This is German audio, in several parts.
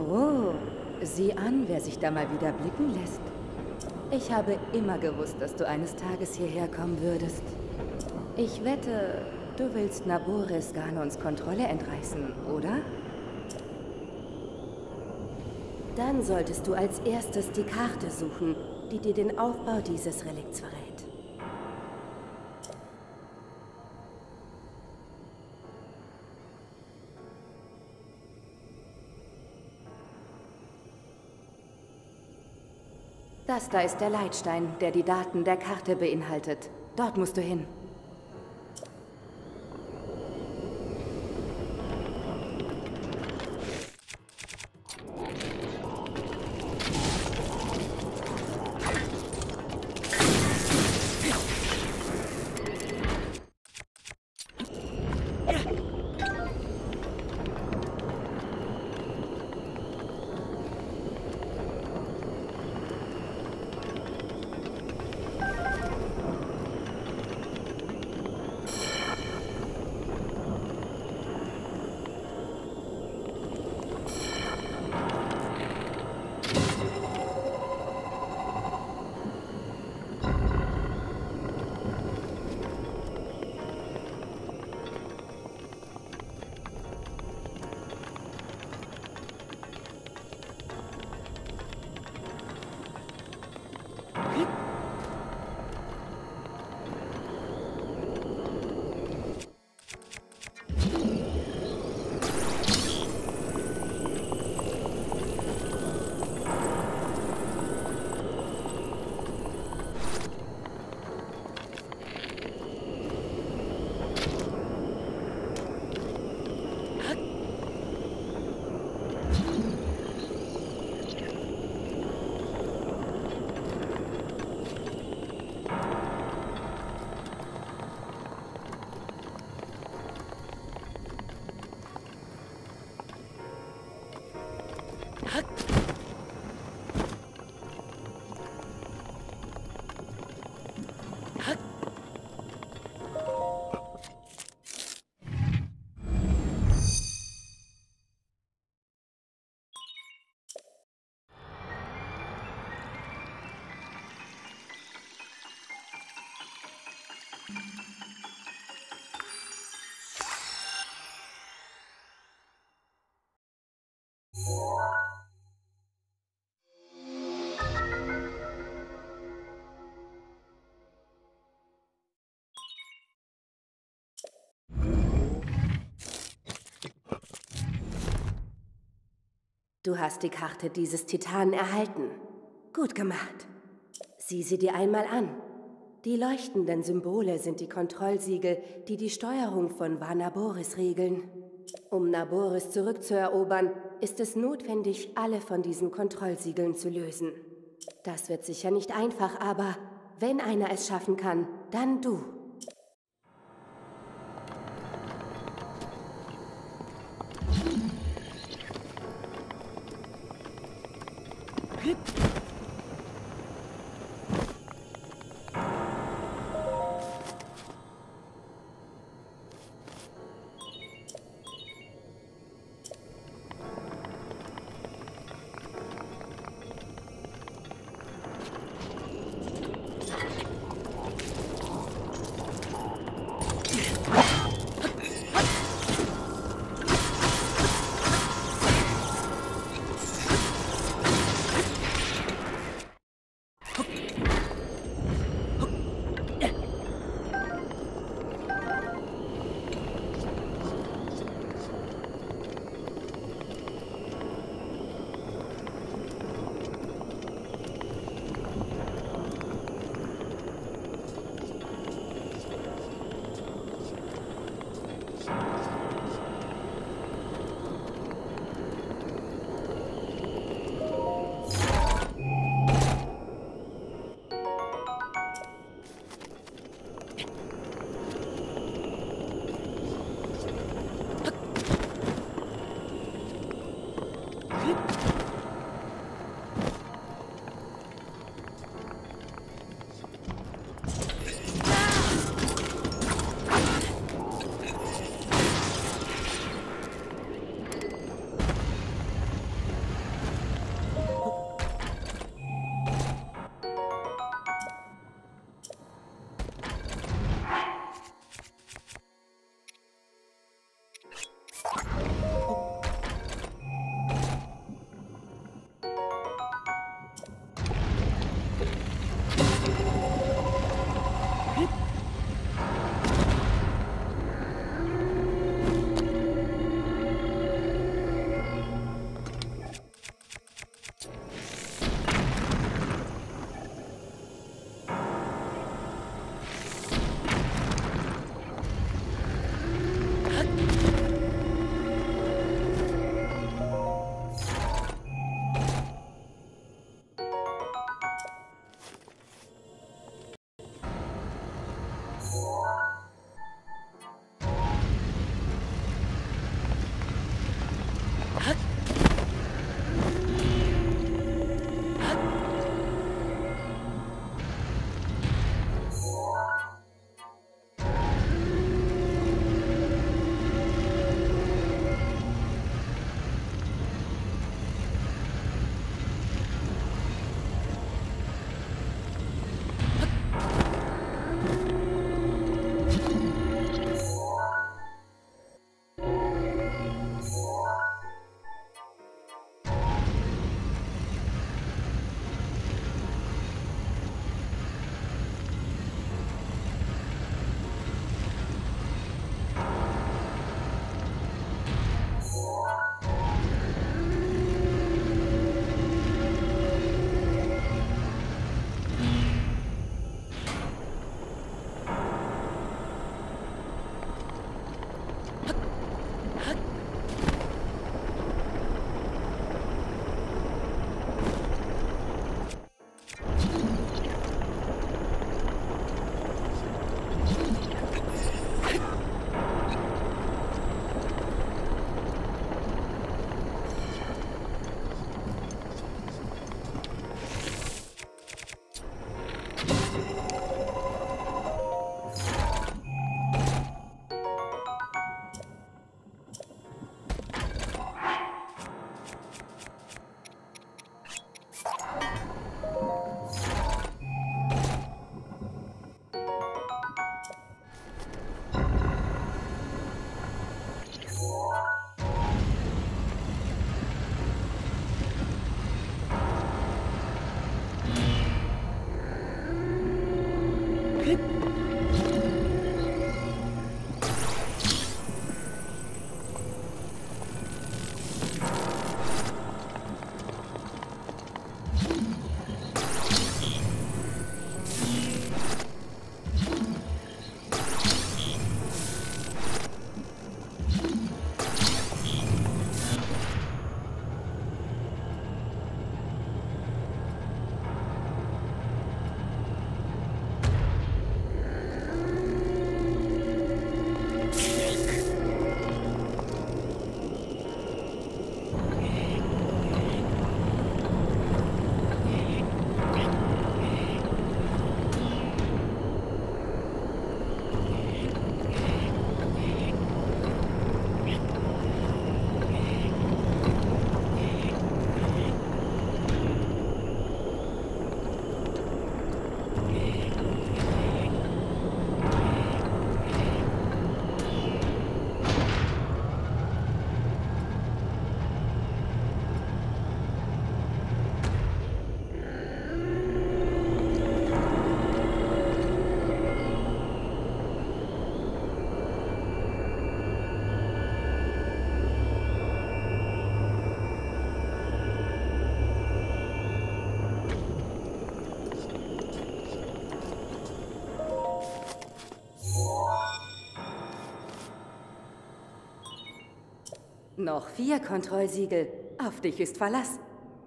Oh, sieh an, wer sich da mal wieder blicken lässt. Ich habe immer gewusst, dass du eines Tages hierher kommen würdest. Ich wette, du willst Naboris Ganons Kontrolle entreißen, oder? Dann solltest du als erstes die Karte suchen, die dir den Aufbau dieses Relikts verrät. Das da ist der Leitstein, der die Daten der Karte beinhaltet. Dort musst du hin. Du hast die Karte dieses Titanen erhalten. Gut gemacht. Sieh sie dir einmal an. Die leuchtenden Symbole sind die Kontrollsiegel, die die Steuerung von Naboris regeln. Um Naboris zurückzuerobern, ist es notwendig, alle von diesen Kontrollsiegeln zu lösen. Das wird sicher nicht einfach, aber wenn einer es schaffen kann, dann du. Noch 4 Kontrollsiegel. Auf dich ist Verlass.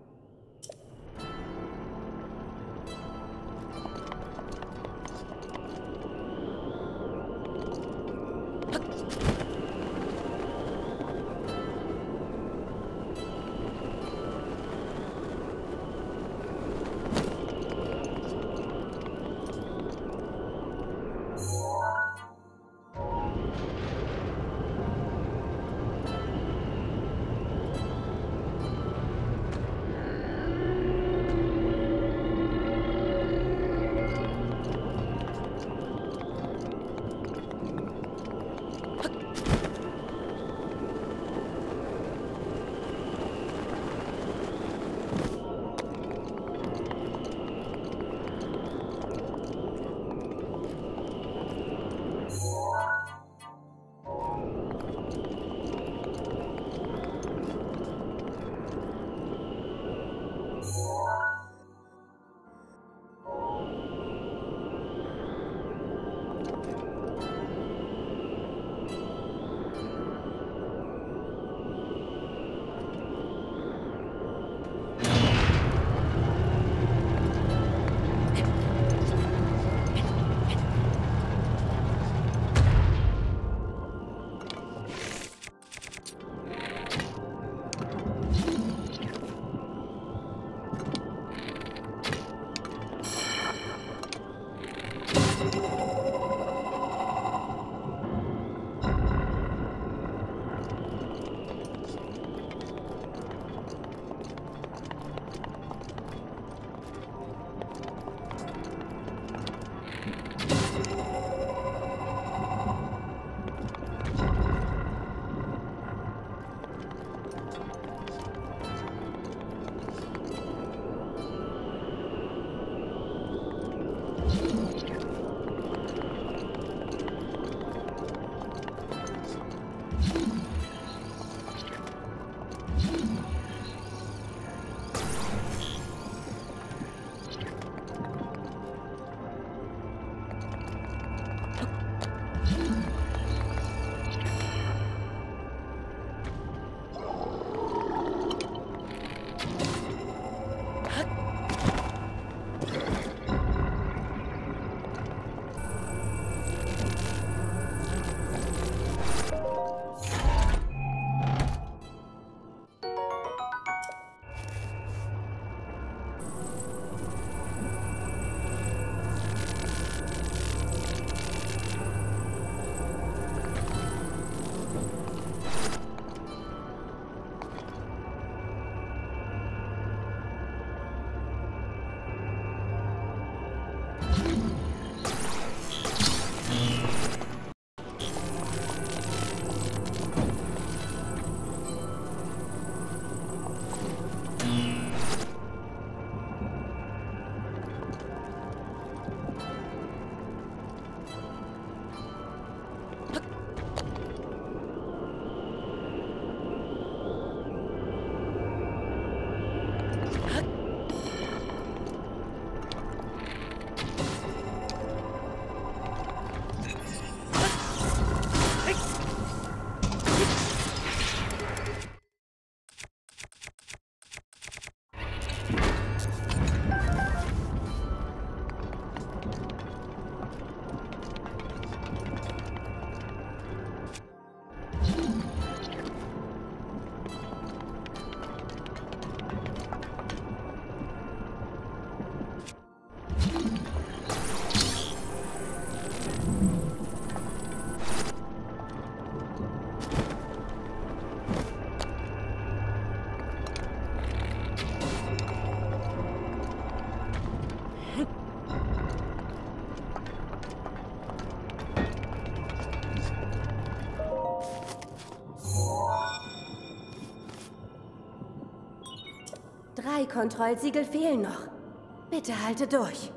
Drei Kontrollsiegel fehlen noch. Bitte halte durch.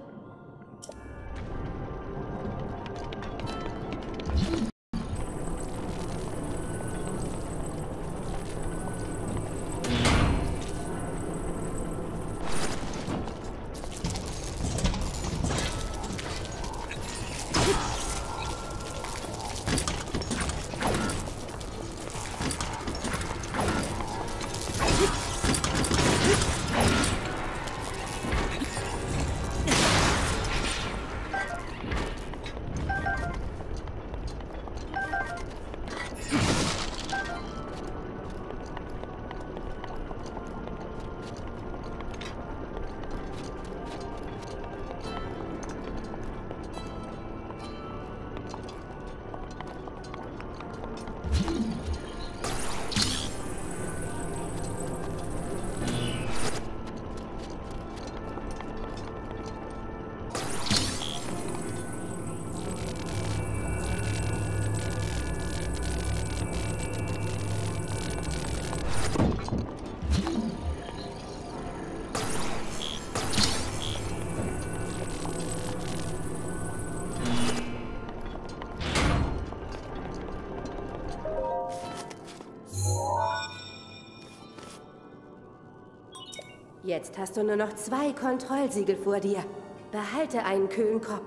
Jetzt hast du nur noch 2 Kontrollsiegel vor dir. Behalte einen kühlen Kopf.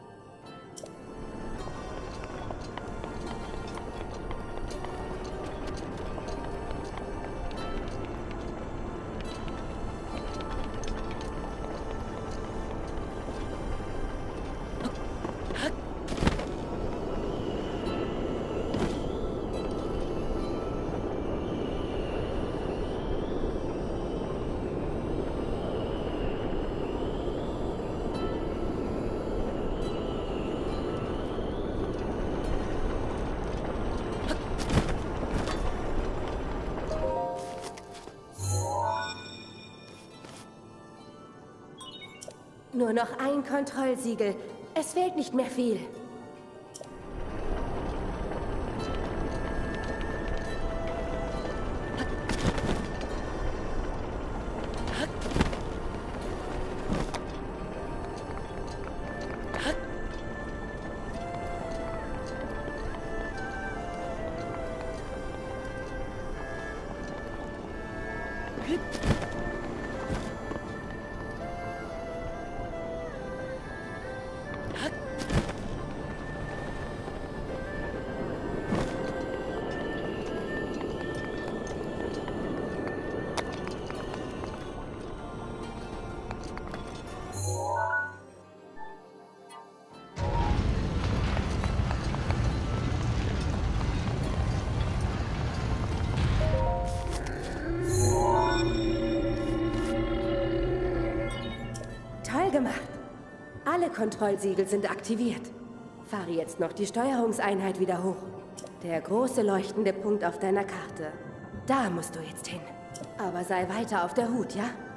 Nur noch ein Kontrollsiegel. Es fehlt nicht mehr viel. Toll gemacht. Alle Kontrollsiegel sind aktiviert. Fahre jetzt noch die Steuerungseinheit wieder hoch. Der große leuchtende Punkt auf deiner Karte. Da musst du jetzt hin. Aber sei weiter auf der Hut, ja?